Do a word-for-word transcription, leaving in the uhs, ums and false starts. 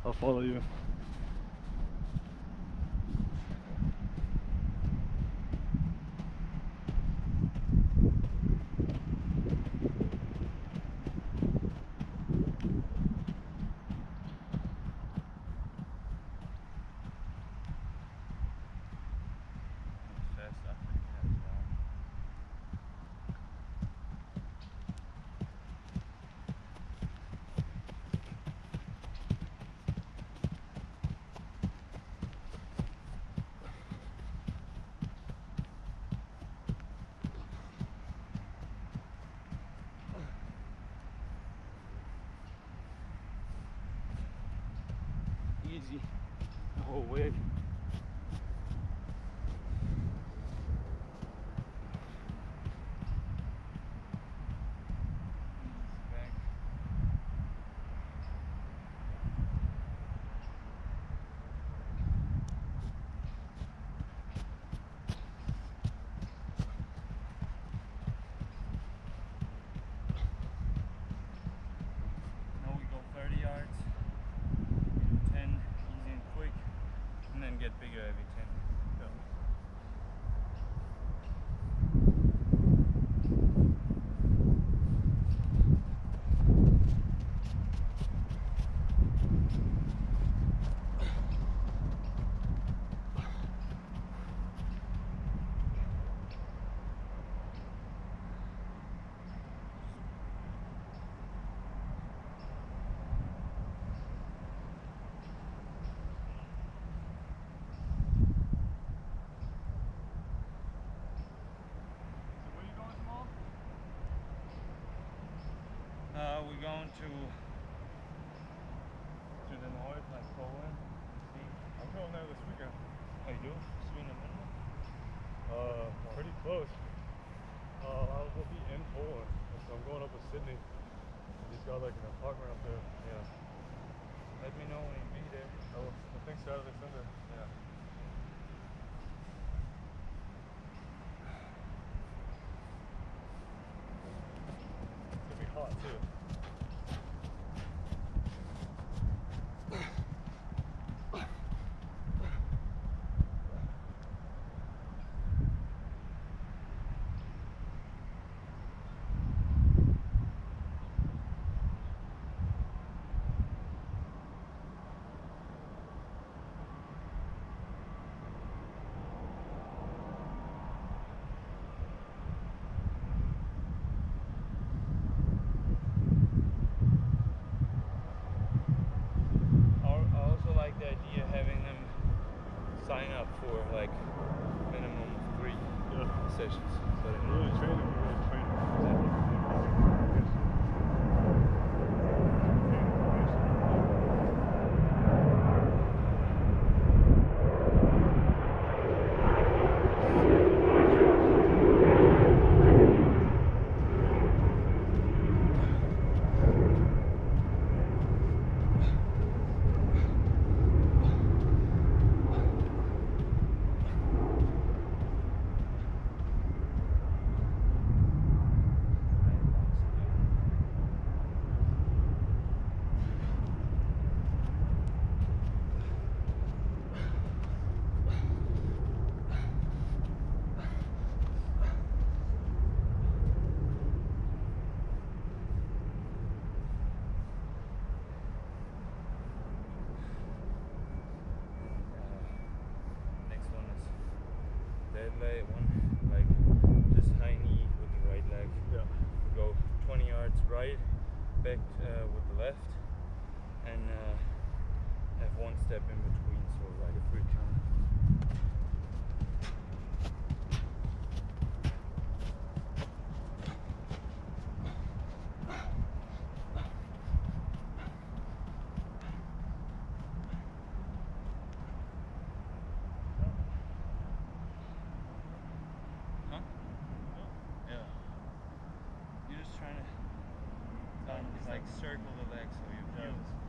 I'll follow you. Easy the whole way. Now we go thirty yards. ten easy and quick, and then get bigger every ten. Yeah. Uh, we're going to to the north, like Poland. I'm going there this weekend. Oh, you do? Sweden and Uh, pretty close. Uh, I will be in Poland, so I'm going up with Sydney. He's got like an apartment up there. Yeah. Let me know when you be there. Oh, I think Saturday, Sunday. Yeah. It's gonna be hot too. I also like the idea of having them sign up for like minimum of three Yeah. sessions. So they know. Really training, really training. Dead leg, one like just high knee with the right leg. Yeah. Go twenty yards right, back uh, with the left, and uh, have one step in between, so like a free count. You're just trying to um, like circle the leg so you feel. Yeah.